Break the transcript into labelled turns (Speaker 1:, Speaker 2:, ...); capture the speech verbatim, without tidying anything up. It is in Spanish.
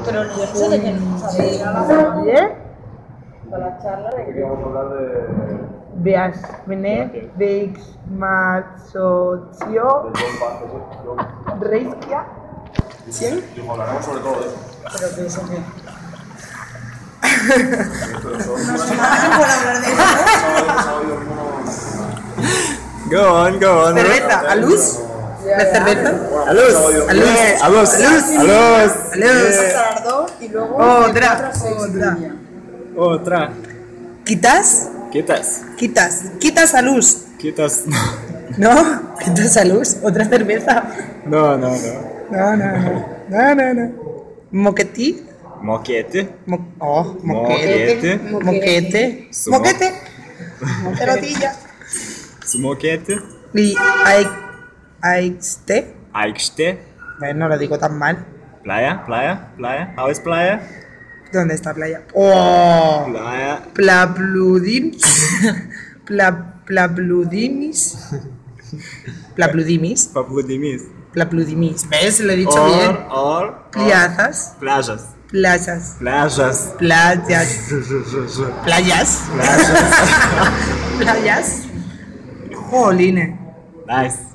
Speaker 1: Pero yo no sé de qué saber a la
Speaker 2: Bien.
Speaker 1: para la charla de que
Speaker 3: Queríamos hablar de...
Speaker 2: Veas, Venet, Veix, Matsocio,
Speaker 3: del buen paso, ¿sí?
Speaker 2: Reiskia. ¿Sí?
Speaker 3: Yo hablaremos sobre todo de eso.
Speaker 1: pero que eso que
Speaker 3: No
Speaker 1: sé nada por hablar de eso.
Speaker 4: Go on, go on.
Speaker 2: Cerveza, ¿a luz? ¿De cerveza?
Speaker 4: A luz, a luz, a luz, a luz.
Speaker 2: A luz.
Speaker 1: Hasta las dos y luego
Speaker 2: Otra,
Speaker 1: de cuatro a seis y
Speaker 2: otra.
Speaker 1: media.
Speaker 4: Otra.
Speaker 2: ¿Quitas?
Speaker 4: Quitas,
Speaker 2: Quitas. Quitas a luz.
Speaker 4: quitas.
Speaker 2: ¿No? ¿Quitas a luz? ¿Otra cerveza?
Speaker 4: No, no, no.
Speaker 2: No, no, no. No, no, no. ¿Moquetí?
Speaker 4: Moquete.
Speaker 2: Mo oh, moquete.
Speaker 4: Moquete.
Speaker 2: Moquete.
Speaker 4: Sumo.
Speaker 2: Moquete. Pelotilla.
Speaker 4: Su moquete.
Speaker 2: Y ai- Aixte.
Speaker 4: Aixte.
Speaker 2: Eh, no lo digo tan mal.
Speaker 4: Playa, playa, playa. How is playa?
Speaker 2: ¿Dónde está playa? Oh.
Speaker 4: Playa.
Speaker 2: Plapludimis. Pla, plapludimis. Plapludimis.
Speaker 4: Papudimis.
Speaker 2: Plapludimis. ¿Ves? Lo he dicho
Speaker 4: Or,
Speaker 2: bien.
Speaker 4: or.
Speaker 2: Plazas.
Speaker 4: Playas.
Speaker 2: Playas.
Speaker 4: Playas.
Speaker 2: Playas. Playas.
Speaker 4: Playas.
Speaker 2: Playas. Joline.
Speaker 4: Nice.